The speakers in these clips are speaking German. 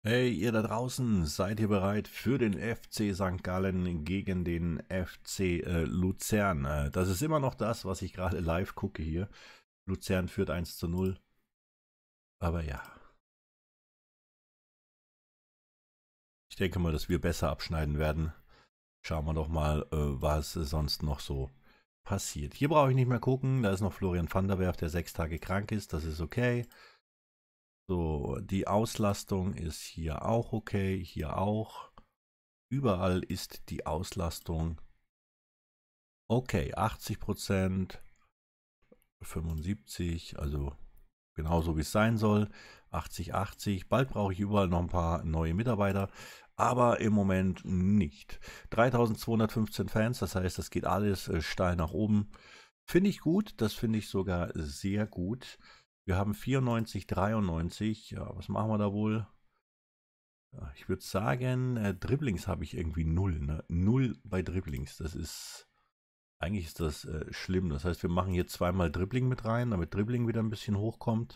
Hey, ihr da draußen, seid ihr bereit für den FC St. Gallen gegen den FC Luzern? Das ist immer noch das, was ich gerade live gucke hier. Luzern führt 1:0. Aber ja, ich denke mal, dass wir besser abschneiden werden. Schauen wir doch mal, was sonst noch so passiert. Hier brauche ich nicht mehr gucken. Da ist noch Florian van der Werf, der 6 Tage krank ist. Das ist okay. So, die Auslastung ist hier auch okay. Hier auch. Überall ist die Auslastung okay, 80%, 75, also genauso wie es sein soll. 80, 80. Bald brauche ich überall noch ein paar neue Mitarbeiter, aber im Moment nicht. 3215 Fans, das heißt, das geht alles steil nach oben. Finde ich gut, das finde ich sogar sehr gut. Wir haben 94, 93. Ja, was machen wir da wohl? Ja, ich würde sagen, Dribblings habe ich irgendwie 0. Ne? 0 bei Dribblings, das ist... Eigentlich ist das schlimm. Das heißt, wir machen hier zweimal Dribbling mit rein, damit Dribbling wieder ein bisschen hochkommt.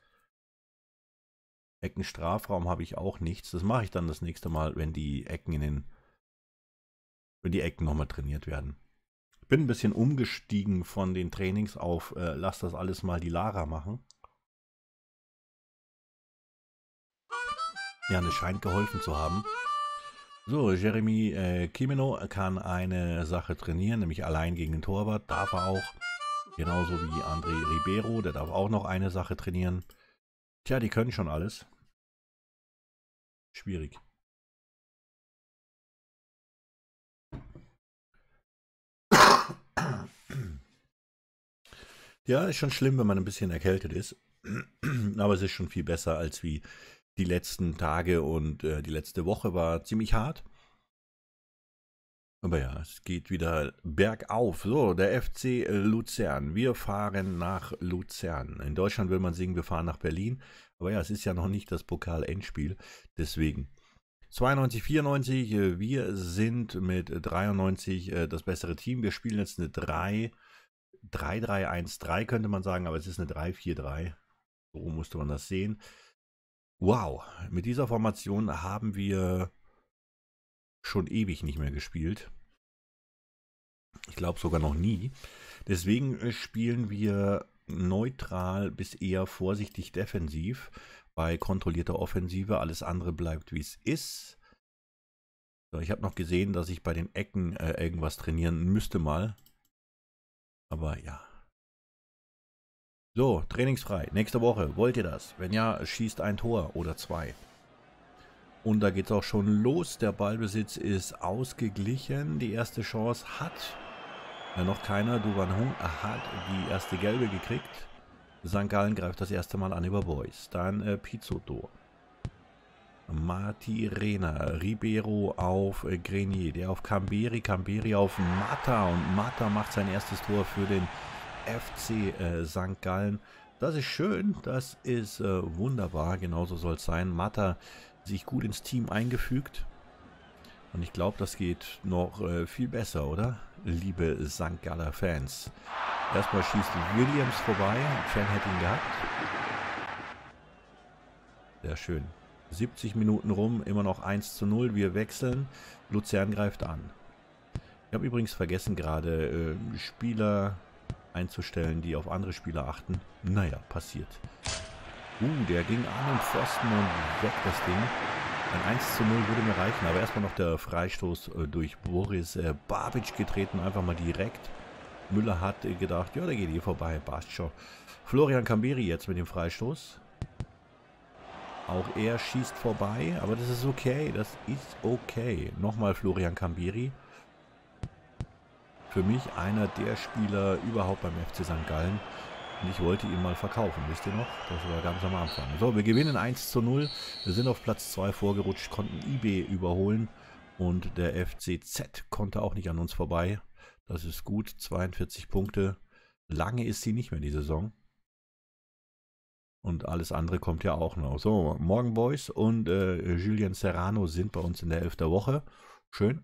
Eckenstrafraum habe ich auch nichts. Das mache ich dann das nächste Mal, wenn die Ecken wenn die Ecken nochmal trainiert werden. Ich bin ein bisschen umgestiegen von den Trainings auf, lass das alles mal die Lara machen. Ja, das scheint geholfen zu haben. So, Jeremy Kimeno kann eine Sache trainieren, nämlich allein gegen den Torwart. Darf er auch. Genauso wie André Ribeiro, der darf auch noch eine Sache trainieren. Tja, die können schon alles. Schwierig. Ja, ist schon schlimm, wenn man ein bisschen erkältet ist. Aber es ist schon viel besser als wie die letzten Tage und die letzte Woche war ziemlich hart. Aber ja, es geht wieder bergauf. So, der FC Luzern. Wir fahren nach Luzern. In Deutschland will man singen, wir fahren nach Berlin. Aber ja, es ist ja noch nicht das Pokal-Endspiel. Deswegen 92, 94. Wir sind mit 93 das bessere Team. Wir spielen jetzt eine 3-3-1-3 könnte man sagen, aber es ist eine 3-4-3. So musste man das sehen. Wow, mit dieser Formation haben wir schon ewig nicht mehr gespielt. Ich glaube sogar noch nie. Deswegen spielen wir neutral bis eher vorsichtig defensiv bei kontrollierter Offensive. Alles andere bleibt wie es ist. So, ich habe noch gesehen, dass ich bei den Ecken irgendwas trainieren müsste mal. Aber ja. So, trainingsfrei. Nächste Woche. Wollt ihr das? Wenn ja, schießt ein Tor oder 2. Und da geht es auch schon los. Der Ballbesitz ist ausgeglichen. Die erste Chance hat noch keiner. Duvan Hung hat die erste gelbe gekriegt. St. Gallen greift das erste Mal an über Boys. Dann Pizzotto. Martirena. Ribeiro auf Grenier. Der auf Camberi. Camberi auf Mata. Und Mata macht sein erstes Tor für den FC St. Gallen. Das ist schön. Das ist wunderbar. Genauso soll es sein. Mata sich gut ins Team eingefügt. Und ich glaube, das geht noch viel besser, oder? Liebe St. Galler Fans. Erstmal schießt Williams vorbei. Fan hätte ihn gehabt. Sehr schön. 70 Minuten rum, immer noch 1:0. Wir wechseln. Luzern greift an. Ich habe übrigens vergessen, gerade Spieler einzustellen, die auf andere Spieler achten. Naja, passiert. Der ging an und Pfosten und weg das Ding. Ein 1:0 würde mir reichen, aber erstmal noch der Freistoß durch Boris Babic getreten, einfach mal direkt. Müller hat gedacht, ja, der geht hier vorbei, passt schon. Florian Camberi jetzt mit dem Freistoß. Auch er schießt vorbei, aber das ist okay, das ist okay. Nochmal Florian Camberi. Für mich einer der Spieler überhaupt beim FC St. Gallen. Und ich wollte ihn mal verkaufen, wisst ihr noch? Das war ganz am Anfang. So, wir gewinnen 1:0. Wir sind auf Platz 2 vorgerutscht, konnten IB überholen. Und der FCZ konnte auch nicht an uns vorbei. Das ist gut, 42 Punkte. Lange ist sie nicht mehr, die Saison. Und alles andere kommt ja auch noch. So, Morgan Boys und Julian Serrano sind bei uns in der 11. Woche. Schön.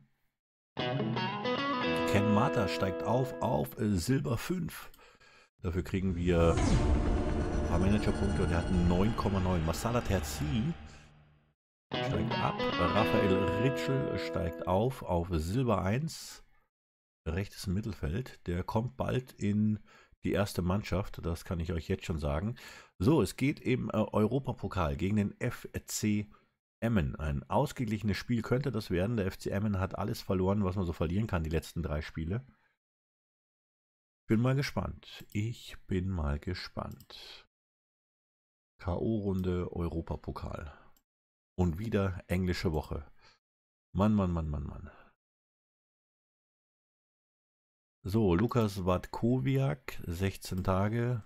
Ken Mata steigt auf Silber 5. Dafür kriegen wir ein paar Managerpunkte und er hat 9,9. Masala Terzi steigt ab. Raphael Ritschl steigt auf Silber 1. Rechtes Mittelfeld. Der kommt bald in die erste Mannschaft. Das kann ich euch jetzt schon sagen. So, es geht im Europapokal gegen den FC Emmen. Ein ausgeglichenes Spiel könnte das werden. Der FC Emmen hat alles verloren, was man so verlieren kann, die letzten 3 Spiele. Bin mal gespannt. Ich bin mal gespannt. K.O.-Runde Europapokal. Und wieder englische Woche. Mann, Mann, Mann, Mann, Mann. So, Lukas Watkowiak, 16 Tage.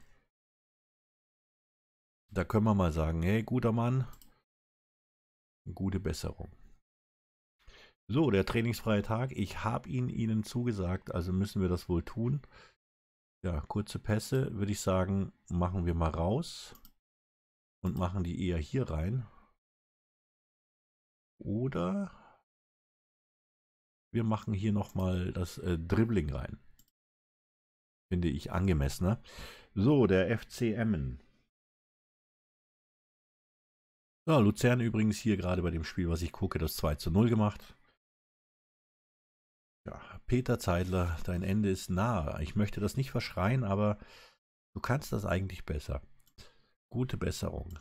Da können wir mal sagen, hey, guter Mann, gute Besserung. So, der trainingsfreie Tag. Ich habe ihn Ihnen zugesagt, also müssen wir das wohl tun. Ja, kurze Pässe, würde ich sagen, machen wir mal raus. Und machen die eher hier rein. Oder wir machen hier nochmal das Dribbling rein. Finde ich angemessener. So, der FC Emmen. Ja, Luzern übrigens hier gerade bei dem Spiel, was ich gucke, das 2:0 gemacht. Ja, Peter Zeidler, dein Ende ist nahe. Ich möchte das nicht verschreien, aber du kannst das eigentlich besser. Gute Besserung.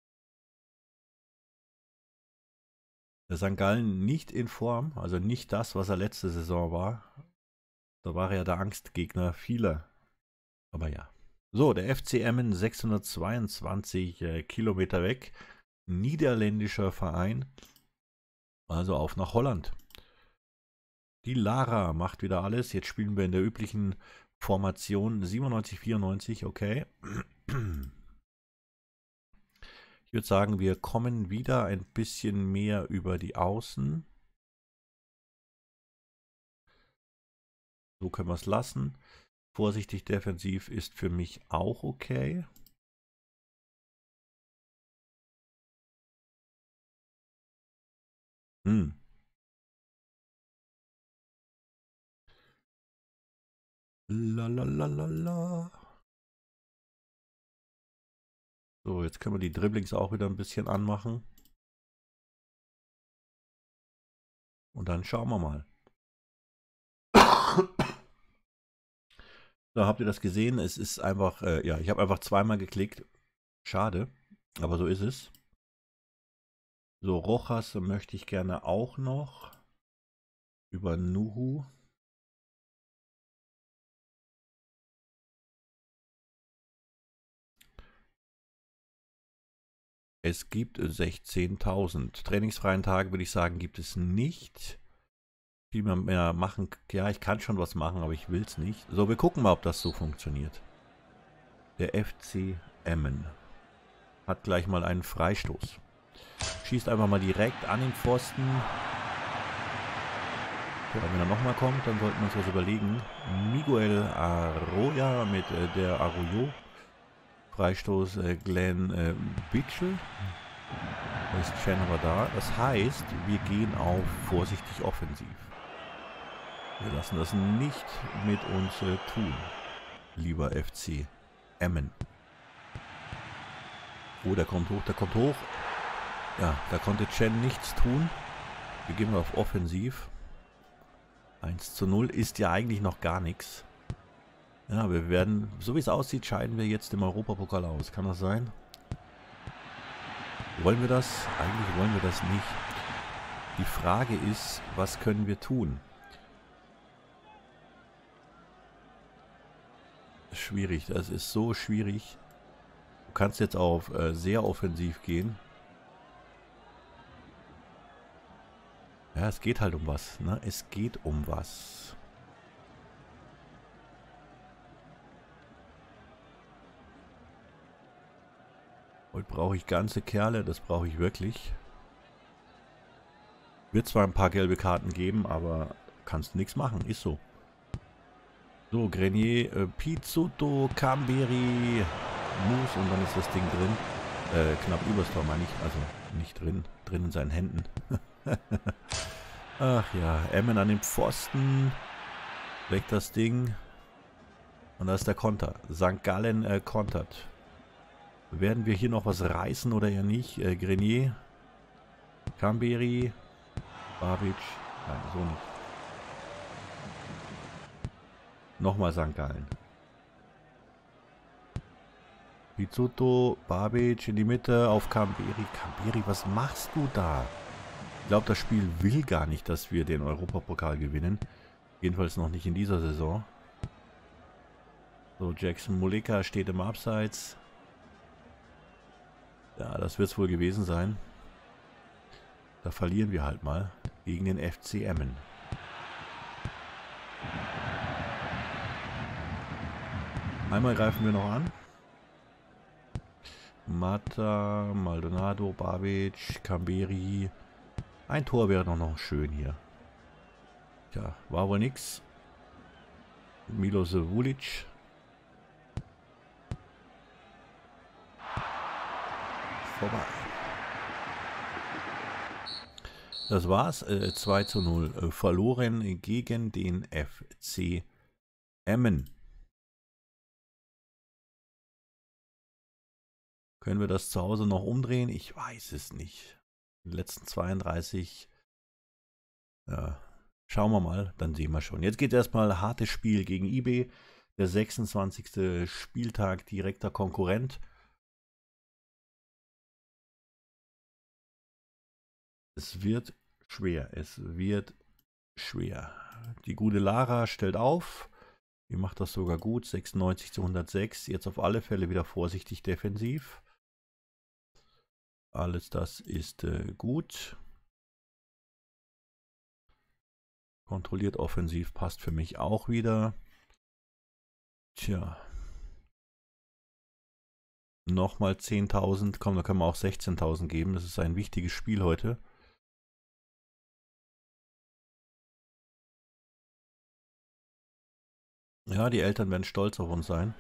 Der St. Gallen nicht in Form, also nicht das, was er letzte Saison war. Da war er der Angstgegner vieler. Aber ja. So, der FC Emmen, 622 Kilometer weg. Niederländischer Verein. Also auf nach Holland. Die Lara macht wieder alles. Jetzt spielen wir in der üblichen Formation 97-94, okay. Ich würde sagen, wir kommen wieder ein bisschen mehr über die Außen. So können wir es lassen. Vorsichtig defensiv ist für mich auch okay. Lalalala. So, jetzt können wir die Dribblings auch wieder ein bisschen anmachen. Und dann schauen wir mal. Da habt ihr das gesehen. Es ist einfach, ja, ich habe einfach zweimal geklickt. Schade, aber so ist es. So, Rojas möchte ich gerne auch noch über Nuhu. Es gibt 16.000. Trainingsfreien Tage würde ich sagen, gibt es nicht. Viel mehr machen. Ja, ich kann schon was machen, aber ich will es nicht. So, wir gucken mal, ob das so funktioniert. Der FC Emmen hat gleich mal einen Freistoß. Schießt einfach mal direkt an den Pfosten. Ja, wenn er nochmal kommt, dann sollten wir uns was überlegen. Miguel Arroyo mit der Arroyo. Freistoß Glenn Bitchel. Da ist Chen aber da. Das heißt, wir gehen auf vorsichtig offensiv. Wir lassen das nicht mit uns tun, lieber FC Emmen. Oh, der kommt hoch, der kommt hoch. Ja, da konnte Chen nichts tun. Wir gehen mal auf offensiv. 1:0 ist ja eigentlich noch gar nichts. Ja, wir werden, so wie es aussieht, scheiden wir jetzt im Europapokal aus. Kann das sein? Wollen wir das? Eigentlich wollen wir das nicht. Die Frage ist, was können wir tun? Schwierig, das ist so schwierig. Du kannst jetzt auf sehr offensiv gehen. Ja, es geht halt um was, ne? Es geht um was. Heute brauche ich ganze Kerle, das brauche ich wirklich. Wird zwar ein paar gelbe Karten geben, aber kannst nichts machen, ist so. So, Grenier, Pizzuto, Camberi, Mus und dann ist das Ding drin. Knapp übers Tor meine ich, also nicht drin, drin in seinen Händen. Ach ja, Emmen an dem Pfosten. Weg das Ding. Und da ist der Konter. St. Gallen kontert. Werden wir hier noch was reißen oder ja nicht? Grenier. Kamberi. Babic. Nein, so nicht. Nochmal St. Gallen. Pizzuto, Babic in die Mitte auf Kamberi. Kamberi, was machst du da? Ich glaube, das Spiel will gar nicht, dass wir den Europapokal gewinnen. Jedenfalls noch nicht in dieser Saison. So, Jackson Muleka steht im Abseits. Ja, das wird es wohl gewesen sein. Da verlieren wir halt mal gegen den FC Emmen. Einmal greifen wir noch an. Mata, Maldonado, Babic, Kamberi. Ein Tor wäre noch schön hier. Tja, war wohl nix. Milosevic. Vorbei. Das war's. 2:0 verloren gegen den FC Emmen. Können wir das zu Hause noch umdrehen? Ich weiß es nicht. Die letzten 32. Ja, schauen wir mal, dann sehen wir schon. Jetzt geht erstmal hartes Spiel gegen IB. Der 26. Spieltag, direkter Konkurrent. Es wird schwer. Es wird schwer. Die gute Lara stellt auf. Die macht das sogar gut. 96:106. Jetzt auf alle Fälle wieder vorsichtig defensiv. Alles das ist gut. Kontrolliert offensiv passt für mich auch wieder. Tja. Nochmal 10.000. Komm, da können wir auch 16.000 geben. Das ist ein wichtiges Spiel heute. Ja, die Eltern werden stolz auf uns sein.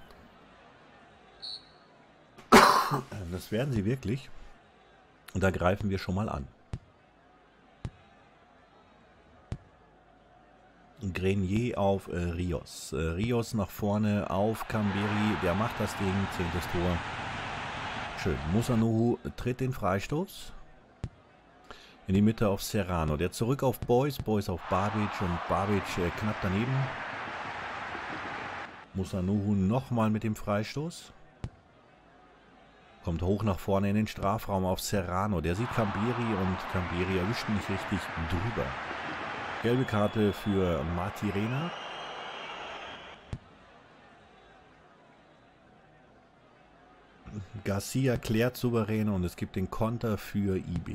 Das werden sie wirklich. Und da greifen wir schon mal an. Grenier auf Rios. Rios nach vorne auf Kamberi. Der macht das Ding. 10. Tor. Schön. Musanuhu tritt den Freistoß. In die Mitte auf Serrano. Der zurück auf Boys. Boys auf Babic. Und Babic knapp daneben. Musanuhu nochmal mit dem Freistoß. Kommt hoch nach vorne in den Strafraum auf Serrano. Der sieht Kamberi und Kamberi erwischt ihn nicht richtig drüber. Gelbe Karte für Martirena. Garcia klärt souverän und es gibt den Konter für IB.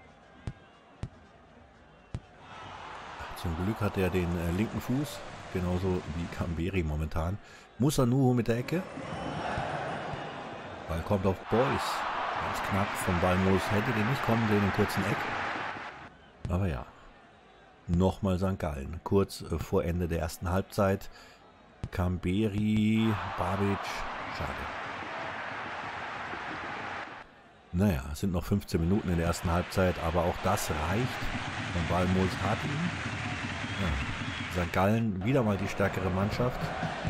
Zum Glück hat er den linken Fuß, genauso wie Kamberi momentan. Musanuhu mit der Ecke. Ball kommt auf Boys. Ganz knapp von Balmos. Hätte den nicht kommen sehen im kurzen Eck. Aber ja. Nochmal St. Gallen. Kurz vor Ende der ersten Halbzeit. Kamberi, Babic. Schade. Naja, es sind noch 15 Minuten in der ersten Halbzeit. Aber auch das reicht. Und Balmos hat ihn. Ja. St. Gallen wieder mal die stärkere Mannschaft.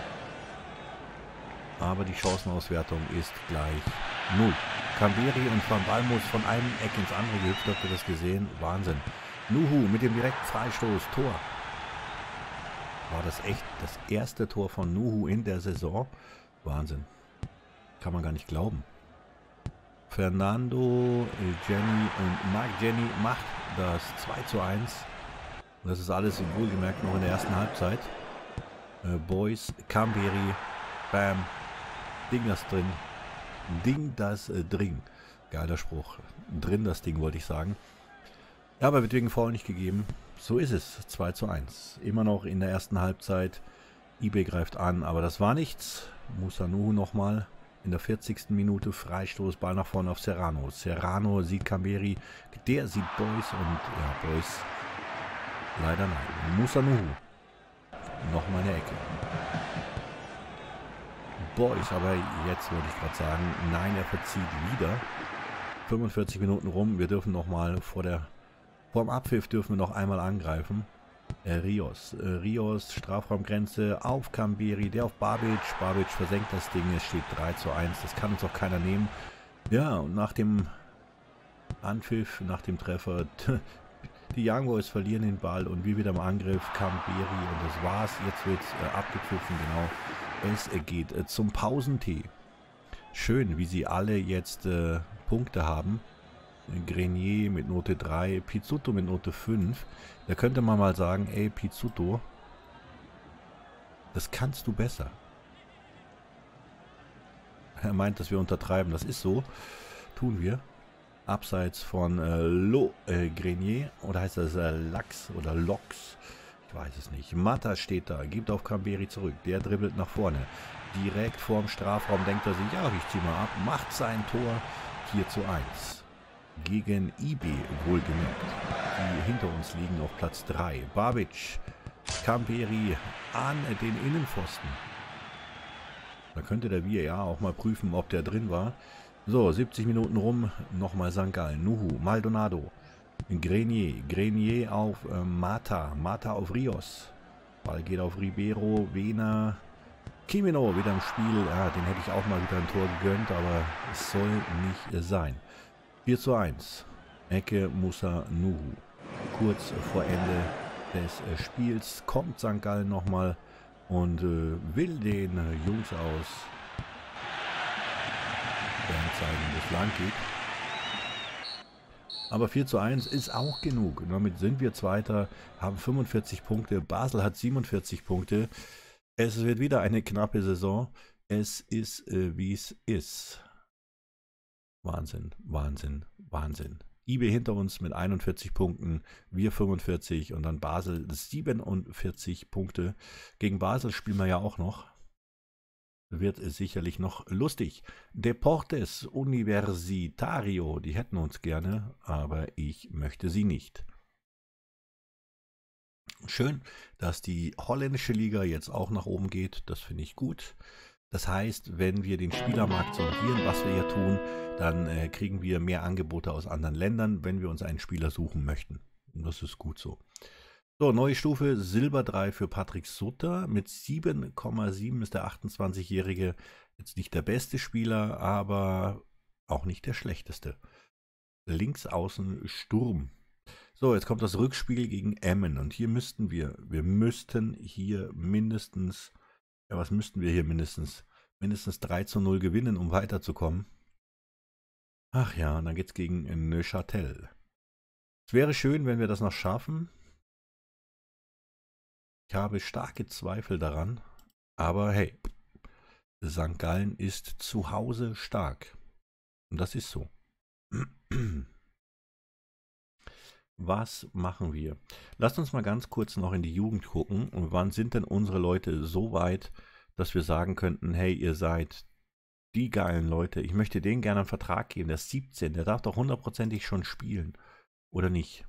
Aber die Chancenauswertung ist gleich 0. Kamberi und Van Balmos von einem Eck ins andere gehüpft. Habt ihr das gesehen? Wahnsinn. Nuhu mit dem direkten Freistoß. Tor. War das echt das erste Tor von Nuhu in der Saison? Wahnsinn. Kann man gar nicht glauben. Fernando, Jenny und Mark Jenny macht das 2:1. Und das ist alles wohlgemerkt noch in der ersten Halbzeit. Boys, Kamberi, bam. Ding das drin. Ding das drin. Geiler Spruch. Drin das Ding, wollte ich sagen. Ja, aber wird wegen Foul nicht gegeben. So ist es. 2:1. Immer noch in der ersten Halbzeit. IB greift an, aber das war nichts. Musanuhu nochmal. In der 40. Minute Freistoß. Ball nach vorne auf Serrano. Serrano sieht Kamberi. Der sieht Boys und ja, Boys leider nein. Musanuhu. Nochmal eine Ecke. Boys, aber jetzt wollte ich gerade sagen, nein, er verzieht wieder. 45 Minuten rum, wir dürfen nochmal vor dem Abpfiff dürfen wir noch einmal angreifen. Rios, Strafraumgrenze auf Kamberi, der auf Babic. Babic versenkt das Ding, es steht 3:1, das kann uns auch keiner nehmen. Ja, und nach dem Anpfiff nach dem Treffer. Die Young Boys verlieren den Ball und wir wieder im Angriff. Kamberi und das war's. Jetzt wird abgepfiffen, genau. Es geht zum Pausentee. Schön, wie sie alle jetzt Punkte haben. Grenier mit Note 3, Pizzuto mit Note 5. Da könnte man mal sagen, ey Pizzuto, das kannst du besser. Er meint, dass wir untertreiben. Das ist so. Tun wir. Abseits von Grenier. Oder heißt das Lachs oder Lox? Ich weiß es nicht. Mata steht da. Gibt auf Kamberi zurück. Der dribbelt nach vorne. Direkt vorm Strafraum denkt er sich, ja, ich zieh mal ab. Macht sein Tor. 4:1. Gegen IB wohlgemerkt. Die hinter uns liegen auf Platz 3. Babic. Kamberi an den Innenpfosten. Da könnte der VAR auch mal prüfen, ob der drin war. So, 70 Minuten rum. Nochmal St. Gallen. Nuhu, Maldonado. Grenier. Grenier auf Mata. Mata auf Rios. Ball geht auf Ribeiro. Wena. Kimino wieder im Spiel. Ja, den hätte ich auch mal wieder ein Tor gegönnt, aber es soll nicht sein. 4:1. Ecke Musa Nuhu. Kurz vor Ende des Spiels kommt St. Gallen nochmal und will den Jungs aus zeigen, wo es lang geht. Aber 4:1 ist auch genug. Und damit sind wir Zweiter, haben 45 Punkte. Basel hat 47 Punkte. Es wird wieder eine knappe Saison. Es ist, wie es ist. Wahnsinn, Wahnsinn, Wahnsinn. IB hinter uns mit 41 Punkten, wir 45 und dann Basel 47 Punkte. Gegen Basel spielen wir ja auch noch. Wird sicherlich noch lustig. Deportes Universitario, die hätten uns gerne, aber ich möchte sie nicht. Schön, dass die holländische Liga jetzt auch nach oben geht, das finde ich gut. Das heißt, wenn wir den Spielermarkt sondieren, was wir ja tun, dann kriegen wir mehr Angebote aus anderen Ländern, wenn wir uns einen Spieler suchen möchten. Und das ist gut so. So, neue Stufe, Silber 3 für Patrick Sutter. Mit 7,7 ist der 28-Jährige jetzt nicht der beste Spieler, aber auch nicht der schlechteste. Links außen Sturm. So, jetzt kommt das Rückspiel gegen Emmen und hier müssten wir müssten hier mindestens, ja, was müssten wir hier mindestens? Mindestens 3:0 gewinnen, um weiterzukommen. Ach ja, und dann geht's gegen Neuchâtel. Es wäre schön, wenn wir das noch schaffen. Ich habe starke Zweifel daran, aber hey, St. Gallen ist zu Hause stark. Und das ist so. Was machen wir? Lasst uns mal ganz kurz noch in die Jugend gucken. Und wann sind denn unsere Leute so weit, dass wir sagen könnten, hey, ihr seid die geilen Leute. Ich möchte denen gerne einen Vertrag geben. Der ist 17, der darf doch hundertprozentig schon spielen. Oder nicht?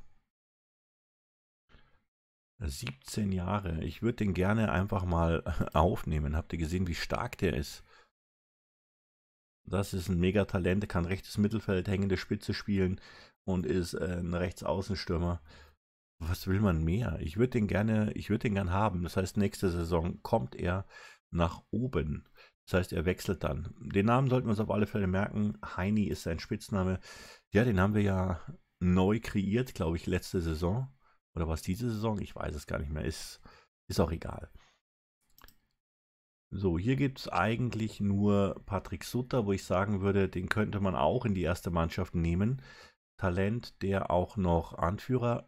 17 Jahre. Ich würde den gerne einfach mal aufnehmen. Habt ihr gesehen, wie stark der ist? Das ist ein Megatalent, der kann rechtes Mittelfeld, hängende Spitze spielen und ist ein Rechtsaußenstürmer. Was will man mehr? Ich würde den gerne haben. Das heißt, nächste Saison kommt er nach oben. Das heißt, er wechselt dann. Den Namen sollten wir uns auf alle Fälle merken. Heini ist sein Spitzname. Ja, den haben wir ja neu kreiert, glaube ich, letzte Saison. Oder was diese Saison? Ich weiß es gar nicht mehr. Ist auch egal. So, hier gibt es eigentlich nur Patrick Sutter, wo ich sagen würde, den könnte man auch in die erste Mannschaft nehmen. Talent, der auch noch Anführer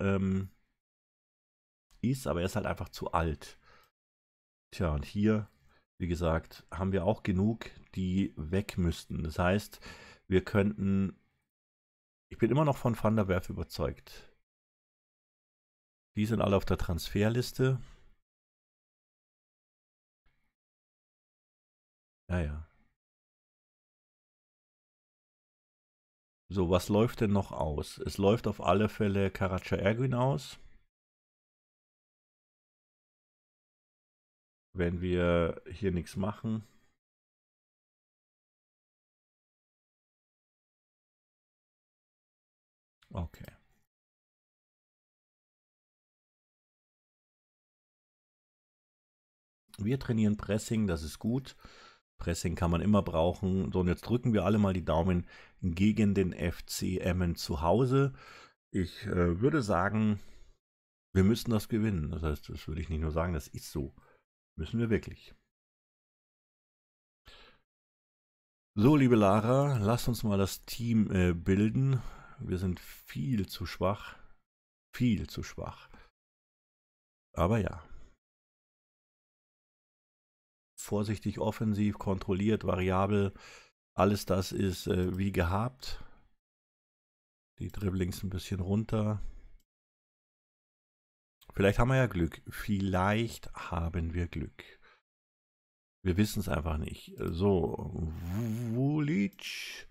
ist, aber er ist halt einfach zu alt. Tja, und hier, wie gesagt, haben wir auch genug, die weg müssten. Das heißt, wir könnten, ich bin immer noch von Van der Werf überzeugt. Die sind alle auf der Transferliste. Ja. So, was läuft denn noch aus? Es läuft auf alle Fälle Karaca Ergün aus. Wenn wir hier nichts machen. Okay. Wir trainieren Pressing, das ist gut. Pressing kann man immer brauchen. So, und jetzt drücken wir alle mal die Daumen gegen den FC Emmen zu Hause. Ich würde sagen, wir müssen das gewinnen. Das heißt, das würde ich nicht nur sagen, das ist so. Müssen wir wirklich. So, liebe Lara, lasst uns mal das Team bilden. Wir sind viel zu schwach. Viel zu schwach. Aber ja. Vorsichtig offensiv, kontrolliert, variabel. Alles das ist wie gehabt. Die Dribblings ein bisschen runter. Vielleicht haben wir ja Glück. Vielleicht haben wir Glück. Wir wissen es einfach nicht. So, Vulic.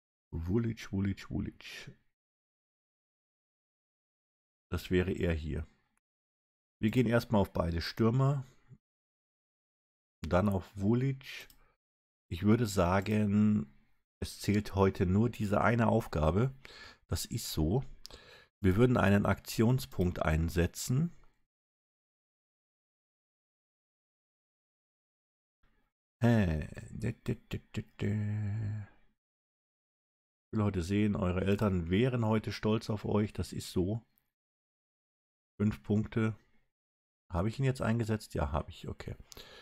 Das wäre er hier. Wir gehen erstmal auf beide Stürmer. Dann auf Vulic. Ich würde sagen, es zählt heute nur diese eine Aufgabe. Das ist so. Wir würden einen Aktionspunkt einsetzen. Ich will heute sehen, eure Eltern wären heute stolz auf euch. Das ist so. 5 Punkte. Habe ich ihn jetzt eingesetzt? Ja, habe ich. Okay.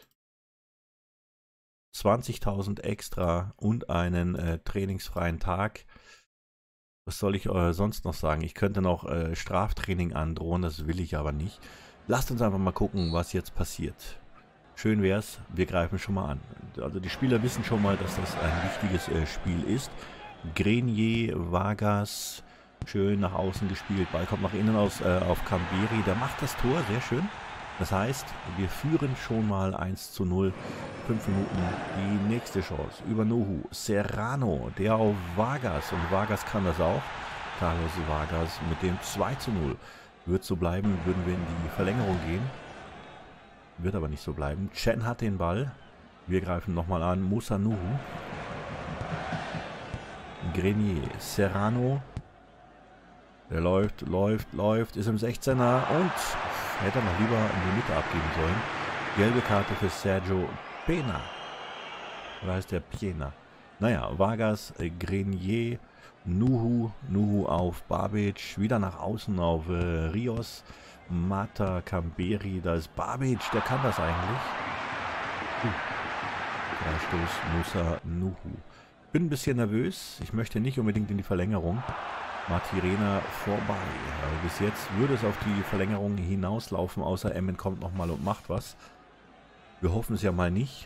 20.000 extra und einen trainingsfreien Tag. Was soll ich sonst noch sagen? Ich könnte noch Straftraining androhen, das will ich aber nicht. Lasst uns einfach mal gucken, was jetzt passiert. Schön wär's, wir greifen schon mal an. Also die Spieler wissen schon mal, dass das ein wichtiges Spiel ist. Grenier, Vargas, schön nach außen gespielt. Ball kommt nach innen aus auf Kamberi, der macht das Tor, sehr schön. Das heißt, wir führen schon mal 1:0. 5 Minuten die nächste Chance über Nuhu. Serrano, der auf Vargas. Und Vargas kann das auch. Carlos Vargas mit dem 2:0. Wird so bleiben, würden wir in die Verlängerung gehen. Wird aber nicht so bleiben. Chen hat den Ball. Wir greifen nochmal an. Musa Nuhu. Grenier. Serrano. Der läuft, ist im 16er und hätte er noch lieber in die Mitte abgeben sollen. Gelbe Karte für Sergio Pena. Oder heißt der Piena? Naja, Vargas, Grenier, Nuhu auf Babic, wieder nach außen auf Rios, Mata, Kamberi, da ist Babic, der kann das eigentlich. Freistoß, Musa Nuhu. Bin ein bisschen nervös, ich möchte nicht unbedingt in die Verlängerung. Matirena vorbei. Bis jetzt würde es auf die Verlängerung hinauslaufen, außer Emmen kommt nochmal und macht was. Wir hoffen es ja mal nicht.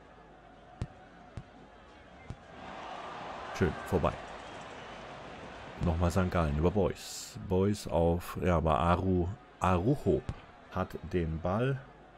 Schön, vorbei. Nochmal St. Gallen über Boys. Boys auf, ja, aber Arujo hat den Ball.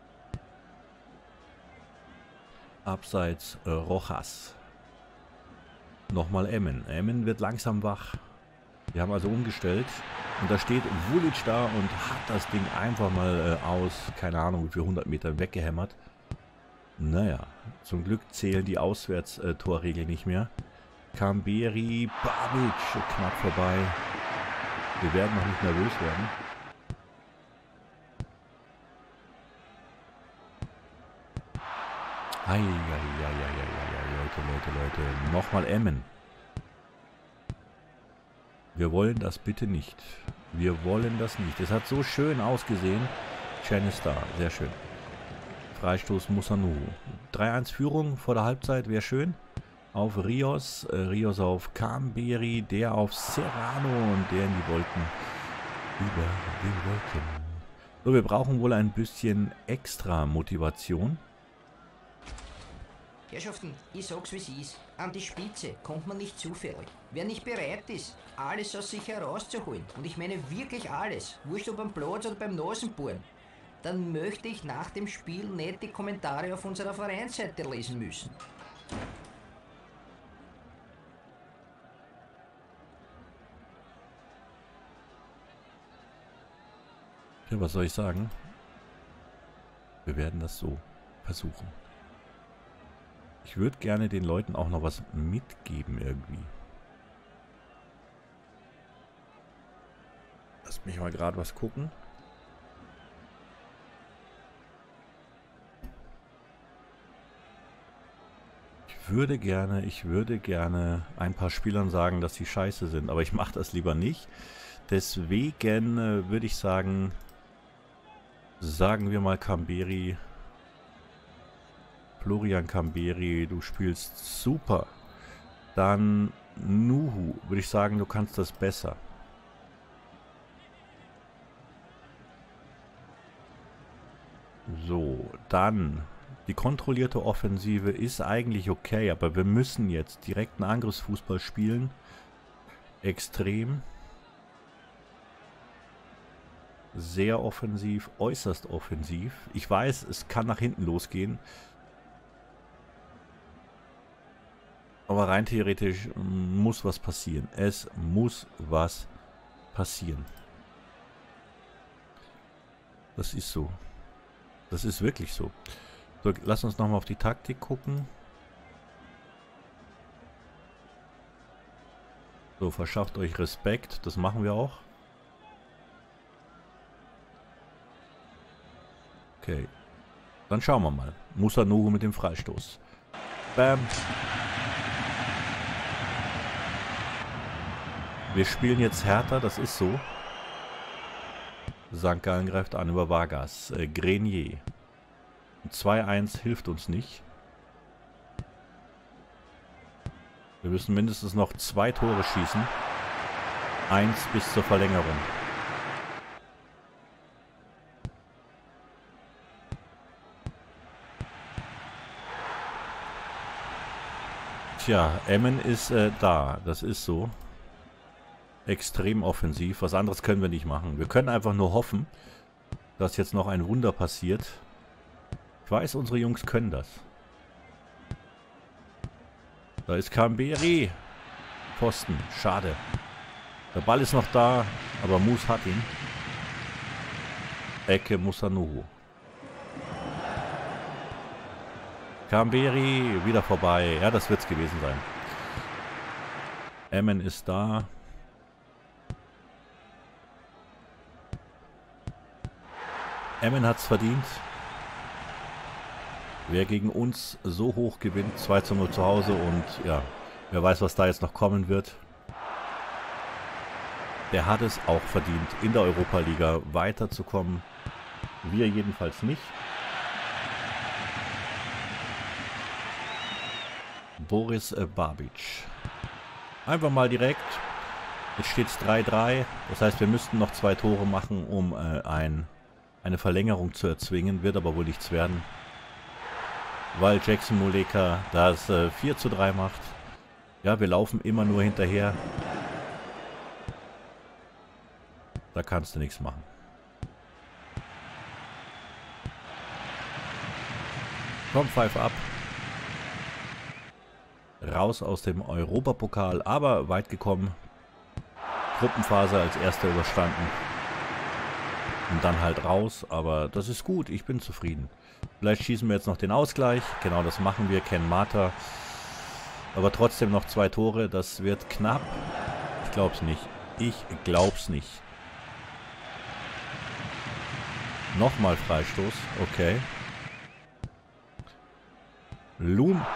Abseits Rojas. Nochmal Emmen. Emmen wird langsam wach. Wir haben also umgestellt. Und da steht Vulic da und hat das Ding einfach mal aus, keine Ahnung, wie viel 100 Metern weggehämmert. Naja, zum Glück zählen die Auswärtstorregeln nicht mehr. Kamberi, Babic, knapp vorbei. Wir werden noch nicht nervös werden. Leute. Nochmal Emmen. Wir wollen das bitte nicht. Wir wollen das nicht. Es hat so schön ausgesehen. Chen ist da. Sehr schön. Freistoß Musanu. 3:1 Führung vor der Halbzeit. Wäre schön. Auf Rios. Rios auf Kamberi. Der auf Serrano. Und der in die Wolken. Über die Wolken. So, wir brauchen wohl ein bisschen extra Motivation. Herrschaften, ich sag's wie's ist. An die Spitze kommt man nicht zufällig. Wer nicht bereit ist, alles aus sich herauszuholen, und ich meine wirklich alles, wurscht ob beim Platz oder beim Nasenbohren, dann möchte ich nach dem Spiel nicht die Kommentare auf unserer Vereinsseite lesen müssen. Ja, was soll ich sagen? Wir werden das so versuchen. Ich würde gerne den Leuten auch noch was mitgeben irgendwie. Lasst mich mal gerade was gucken. würde gerne ein paar Spielern sagen, dass sie scheiße sind, aber ich mache das lieber nicht. Deswegen würde ich sagen, sagen wir mal Kamberi, Florian Kamberi, du spielst super. Dann Nuhu, würde ich sagen, du kannst das besser. So, dann die kontrollierte Offensive ist eigentlich okay, aber wir müssen jetzt direkten Angriffsfußball spielen. Extrem. Sehr offensiv, äußerst offensiv. Ich weiß, es kann nach hinten losgehen. Aber rein theoretisch muss was passieren. Es muss was passieren. Das ist so. Das ist wirklich so. So, lass uns nochmal auf die Taktik gucken. So, verschafft euch Respekt. Das machen wir auch. Okay. Dann schauen wir mal. Musa Nuhu mit dem Freistoß. Bam. Wir spielen jetzt härter, das ist so. St. Gallen greift an über Vargas. Grenier. 2-1 hilft uns nicht. Wir müssen mindestens noch 2 Tore schießen. 1 bis zur Verlängerung. Tja, Emmen ist da. Das ist so. Extrem offensiv. Was anderes können wir nicht machen. Wir können einfach nur hoffen, dass jetzt noch ein Wunder passiert. Ich weiß, unsere Jungs können das. Da ist Kamberi. Pfosten. Schade. Der Ball ist noch da, aber Mus hat ihn. Ecke Musa Nuhu. Kamberi wieder vorbei. Ja, das wird es gewesen sein. Emmen ist da. Emmen hat es verdient. Wer gegen uns so hoch gewinnt, 2:0 zu Hause und ja, wer weiß, was da jetzt noch kommen wird. Der hat es auch verdient, in der Europa-Liga weiterzukommen. Wir jedenfalls nicht. Boris Babic. Einfach mal direkt. Jetzt steht es 3:3. Das heißt, wir müssten noch 2 Tore machen, um eine Verlängerung zu erzwingen. Wird aber wohl nichts werden. Weil Jackson Muleka das 4:3 macht. Ja, wir laufen immer nur hinterher. Da kannst du nichts machen. Komm, pfeif ab. Raus aus dem Europapokal, aber weit gekommen. Gruppenphase als erster überstanden. Und dann halt raus, aber das ist gut, ich bin zufrieden. Vielleicht schießen wir jetzt noch den Ausgleich. Genau, das machen wir. Ken Mata. Aber trotzdem noch 2 Tore. Das wird knapp. Ich glaub's nicht. Ich glaub's nicht. Nochmal Freistoß. Okay. Loom.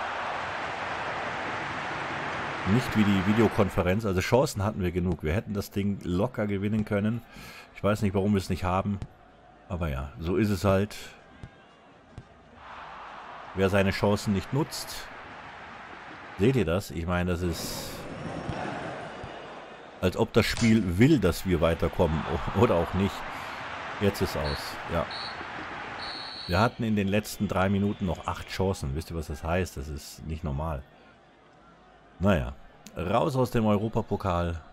Nicht wie die Videokonferenz. Also Chancen hatten wir genug. Wir hätten das Ding locker gewinnen können. Ich weiß nicht, warum wir es nicht haben. Aber ja, so ist es halt. Wer seine Chancen nicht nutzt. Seht ihr das? Ich meine, das ist... als ob das Spiel will, dass wir weiterkommen. Oder auch nicht. Jetzt ist aus. Ja. Wir hatten in den letzten 3 Minuten noch 8 Chancen. Wisst ihr, was das heißt? Das ist nicht normal. Naja. Raus aus dem Europapokal.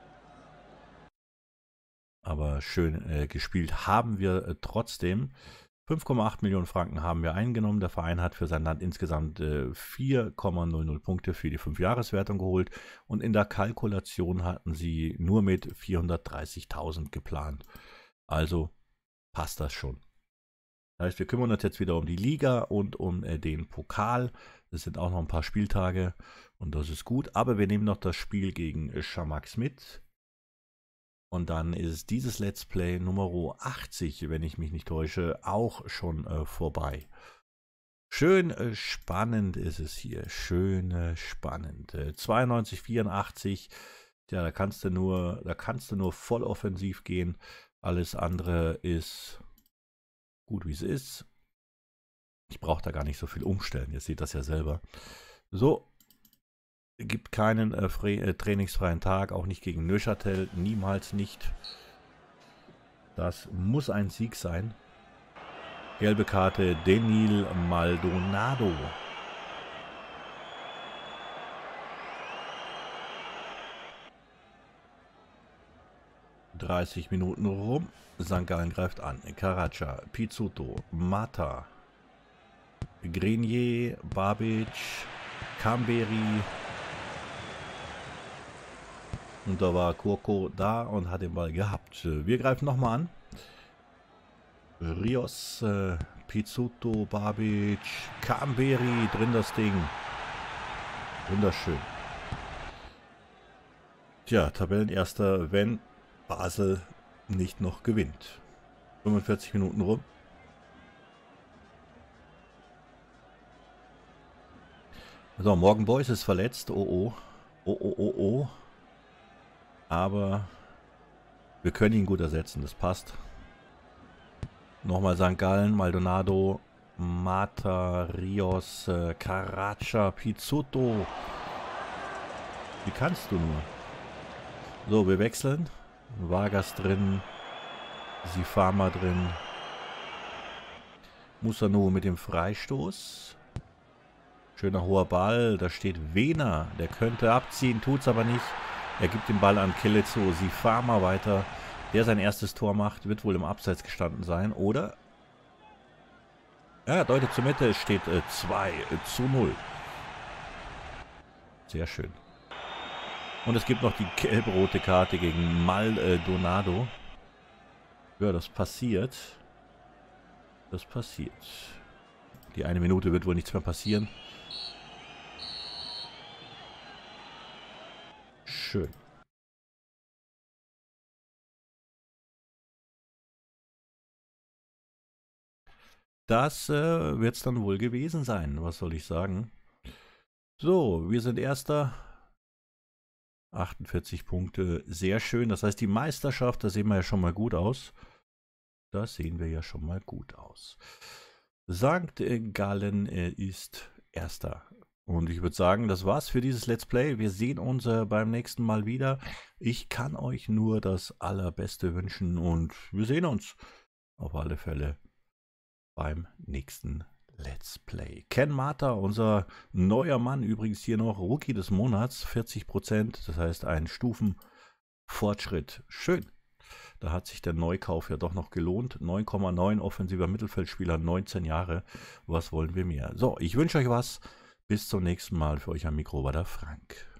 Aber schön gespielt haben wir trotzdem. 5,8 Millionen Franken haben wir eingenommen. Der Verein hat für sein Land insgesamt 4,00 Punkte für die 5-Jahreswertung geholt. Und in der Kalkulation hatten sie nur mit 430.000 geplant. Also passt das schon. Das heißt, wir kümmern uns jetzt wieder um die Liga und um den Pokal. Es sind auch noch ein paar Spieltage und das ist gut. Aber wir nehmen noch das Spiel gegen Chamax mit. Und dann ist dieses Let's Play Nummer 80, wenn ich mich nicht täusche, auch schon vorbei. Schön spannend ist es hier. Schön spannend. 92, 84. Ja, da kannst du nur voll offensiv gehen. Alles andere ist gut, wie es ist. Ich brauche da gar nicht so viel umstellen. Ihr seht das ja selber. So. Gibt keinen trainingsfreien Tag, auch nicht gegen Neuchâtel. Niemals nicht. Das muss ein Sieg sein. Gelbe Karte, Denil Maldonado. ...30 Minuten rum. St. Gallen greift an. Caracha, Pizzuto, Mata, Grenier, Babic, Camberi. Und da war Kurko da und hat den Ball gehabt. Wir greifen nochmal an. Rios, Pizzuto, Babic, Camberi, drin das Ding. Wunderschön. Tja, Tabellenerster, wenn Basel nicht noch gewinnt. 45 Minuten rum. So, Morgan Boyce ist verletzt. Oh, oh. Oh, oh, oh, oh. Aber wir können ihn gut ersetzen. Das passt. Nochmal St. Gallen, Maldonado, Mata, Rios, Caracha, Pizzuto. Wie kannst du nur? So, wir wechseln. Vargas drin. Sifama drin. Musanu mit dem Freistoß. Schöner hoher Ball. Da steht Wehner. Der könnte abziehen, tut's aber nicht. Er gibt den Ball an Kelezzo. Sifama weiter. Der sein erstes Tor macht. Wird wohl im Abseits gestanden sein. Oder? Ja, deutet zur Mitte. Es steht 2:0. Sehr schön. Und es gibt noch die gelb-rote Karte gegen Maldonado. Ja, das passiert. Das passiert. Die eine Minute wird wohl nichts mehr passieren. Schön. Das wird es dann wohl gewesen sein. Was soll ich sagen? So, wir sind Erster. 48 Punkte, sehr schön. Das heißt, die Meisterschaft, da sehen wir ja schon mal gut aus. Das sehen wir ja schon mal gut aus. St. Gallen ist Erster. Und ich würde sagen, das war's für dieses Let's Play. Wir sehen uns beim nächsten Mal wieder. Ich kann euch nur das Allerbeste wünschen und wir sehen uns auf alle Fälle beim nächsten Let's Play. Ken Mata, unser neuer Mann, übrigens hier noch Rookie des Monats, 40%, das heißt ein Stufenfortschritt. Schön. Da hat sich der Neukauf ja doch noch gelohnt. 9,9 offensiver Mittelfeldspieler, 19 Jahre. Was wollen wir mehr? So, ich wünsche euch was. Bis zum nächsten Mal. Für euch am Mikro war der Frank.